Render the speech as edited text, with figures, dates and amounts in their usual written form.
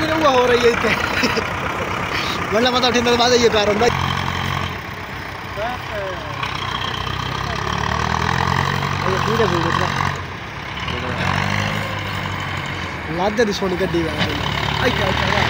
भी नहीं हो रही है इतने वरना मतलब ठीक बात है ये प्यार होता ठीक है लाद दे सोनी गड्डी